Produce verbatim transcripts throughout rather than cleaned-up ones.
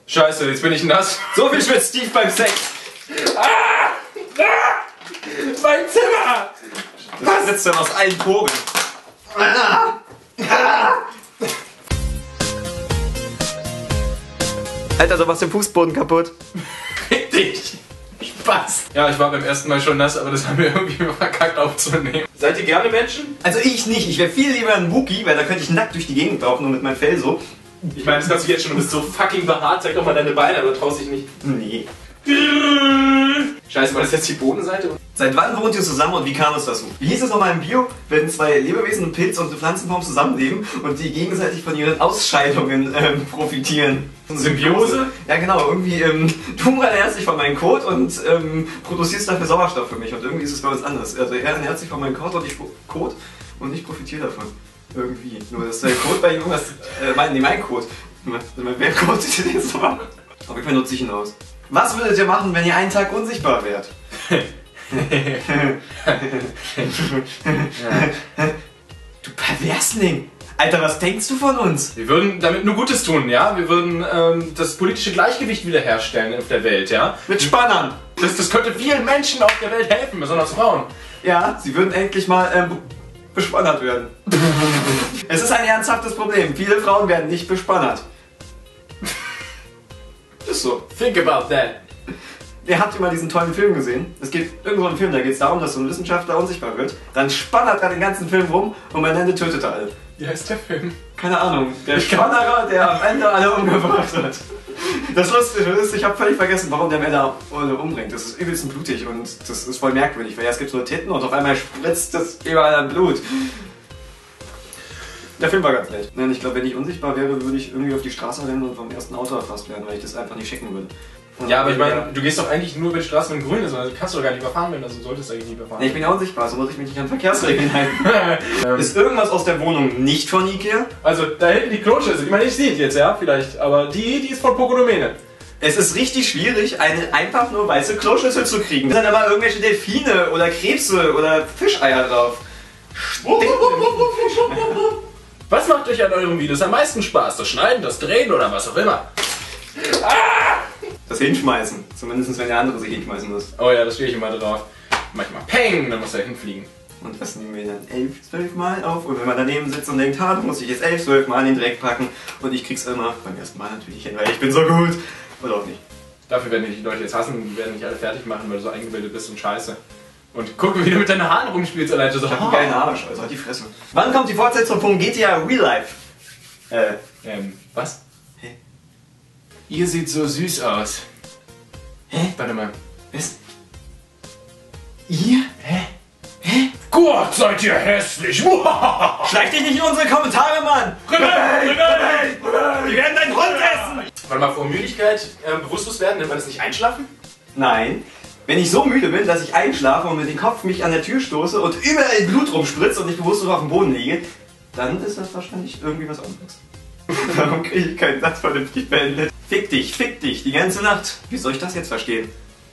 Scheiße, jetzt bin ich nass. So viel schwitzt Steve beim Sex. Ah! Ah! Mein Zimmer! Das sitzt dann aus allen Poren. Ah! Ah! Alter, du machst den Fußboden kaputt. Richtig. Spaß. Ja, ich war beim ersten Mal schon nass, aber das haben wir irgendwie verkackt aufzunehmen. Seid ihr gerne Menschen? Also ich nicht. Ich wäre viel lieber ein Wookie, weil da könnte ich nackt durch die Gegend laufen und mit meinem Fell so. Ich meine, das kannst du jetzt schon, du bist so fucking behaart. Zeig doch mal deine Beine, aber traust dich nicht. Nee. Scheiße, war das jetzt die Bodenseite? Seit wann wohnt ihr zusammen und wie kam es dazu? Wie hieß es nochmal im Bio, wenn zwei Lebewesen, ein Pilz und eine Pflanzenform zusammenleben und die gegenseitig von ihren Ausscheidungen ähm, profitieren? Symbiose? Ja genau, irgendwie, ähm, du ernährst dich von meinem Kot und ähm, produzierst dafür Sauerstoff für mich und irgendwie ist es bei uns anders. Also er ernährt sich von meinem Kot und ich Kot und ich profitiere davon. Irgendwie. Nur dass der Kot bei ihm irgendwas, äh, mein, nee, mein Kot. Wer Kot ist denn jetzt nochmal? Auf jeden Fall nutze ich ihn aus. Was würdet ihr machen, wenn ihr einen Tag unsichtbar wärt? Du Perversling! Alter, was denkst du von uns? Wir würden damit nur Gutes tun, ja? Wir würden ähm, das politische Gleichgewicht wiederherstellen auf der Welt, ja? Mit Spannern! Das, das könnte vielen Menschen auf der Welt helfen, besonders Frauen. Ja, sie würden endlich mal ähm, bespannert werden. Es ist ein ernsthaftes Problem. Viele Frauen werden nicht bespannert. Ist so. Think about that. Ihr habt immer diesen tollen Film gesehen. Es gibt irgend so einen Film, da geht es darum, dass so ein Wissenschaftler unsichtbar wird. Dann spannert er den ganzen Film rum und am Ende tötet er alle. Wie heißt der Film? Keine Ahnung. Der Spannerer, der am Ende alle umgebracht hat. Das Lustige ist, ich habe völlig vergessen, warum der Männer umbringt. Das ist übelst blutig und das ist voll merkwürdig, weil ja, es gibt so Titten und auf einmal spritzt das überall an Blut. Der Film war ganz nett. Nein, ich glaube, wenn ich unsichtbar wäre, würde ich irgendwie auf die Straße rennen und vom ersten Auto erfasst werden, weil ich das einfach nicht checken würde. Und ja, aber ich meine, du gehst doch eigentlich nur über die Straße, wenn grün ist, also kannst du doch gar nicht überfahren werden, also solltest du eigentlich nicht überfahren. Nee, ich bin ja unsichtbar, so muss ich mich nicht an Verkehrsregeln halten. Ist irgendwas aus der Wohnung nicht von Ikea? Also, da hinten die Kloschüssel, die man nicht sieht jetzt, ja, vielleicht, aber die, die ist von Pokonomene. Es ist richtig schwierig, eine einfach nur weiße Kloschüssel zu kriegen. Da sind aber irgendwelche Delfine oder Krebse oder Fischeier drauf. Was macht euch an euren Videos am meisten Spaß? Das Schneiden, das Drehen oder was auch immer? Ah! Das Hinschmeißen. Zumindest wenn der andere sich hinschmeißen muss. Oh ja, das stehe ich immer drauf. Manchmal Peng, dann muss er hinfliegen. Und das nehmen wir dann elf, zwölf Mal auf. Und wenn man daneben sitzt und denkt, ha, du musst dich jetzt elf, zwölf Mal in den Dreck packen. Und ich krieg's immer beim ersten Mal natürlich hin, weil ich bin so gut. Oder auch nicht. Dafür werden die Leute jetzt hassen und werden nicht alle fertig machen, weil du so eingebildet bist und scheiße. Und guck, wie du mit deinen Haaren rumspielst, alleine so. Ich hab einen geilen Arsch, also halt die Fresse. Wann kommt die Fortsetzung von G T A Real Life? Äh, ähm, was? Hä? Ihr seht so süß aus. Hä? Warte mal. Was? Ihr? Hä? Hä? Gott, seid ihr hässlich! Schleich dich nicht in unsere Kommentare, Mann! Rebell! Rebell! Wir werden deinen Hund essen! Warte mal, vor Müdigkeit äh, bewusstlos werden, nennt man das nicht einschlafen? Nein. Wenn ich so müde bin, dass ich einschlafe und mit dem Kopf mich an der Tür stoße und überall Blut rumspritzt und ich bewusstlos auf dem Boden liege, dann ist das wahrscheinlich irgendwie was anderes. Warum kriege ich keinen Satz vernünftig beendet? Fick dich, fick dich, die ganze Nacht. Wie soll ich das jetzt verstehen?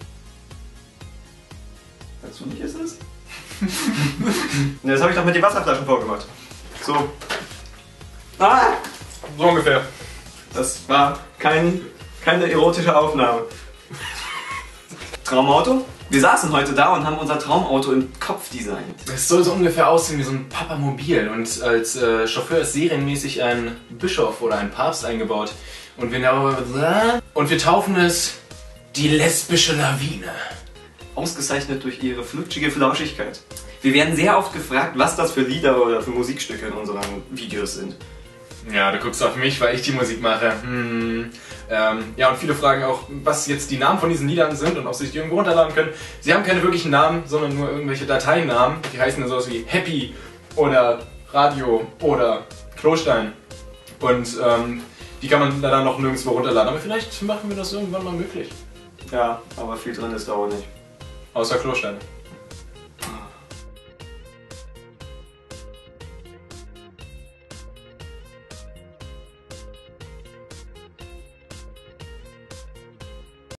Weißt du nicht, ist es? Das habe ich doch mit den Wasserflaschen vorgemacht. So. Ah! So ungefähr. Das war kein, keine erotische Aufnahme. Traumauto? Wir saßen heute da und haben unser Traumauto im Kopf designt. Es soll so ungefähr aussehen wie so ein Papamobil und als äh, Chauffeur ist serienmäßig ein Bischof oder ein Papst eingebaut. Und wir, und wir taufen es die lesbische Lawine. Ausgezeichnet durch ihre flutschige Flauschigkeit. Wir werden sehr oft gefragt, was das für Lieder oder für Musikstücke in unseren Videos sind. Ja, du guckst auf mich, weil ich die Musik mache. Hm. Ähm, ja, und viele fragen auch, was jetzt die Namen von diesen Liedern sind und ob sie sich die irgendwo runterladen können. Sie haben keine wirklichen Namen, sondern nur irgendwelche Dateinamen. Die heißen dann sowas wie Happy oder Radio oder Klostein. Und ähm, die kann man dann noch nirgendwo runterladen. Aber vielleicht machen wir das irgendwann mal möglich. Ja, aber viel drin ist da auch nicht. Außer Klosteine.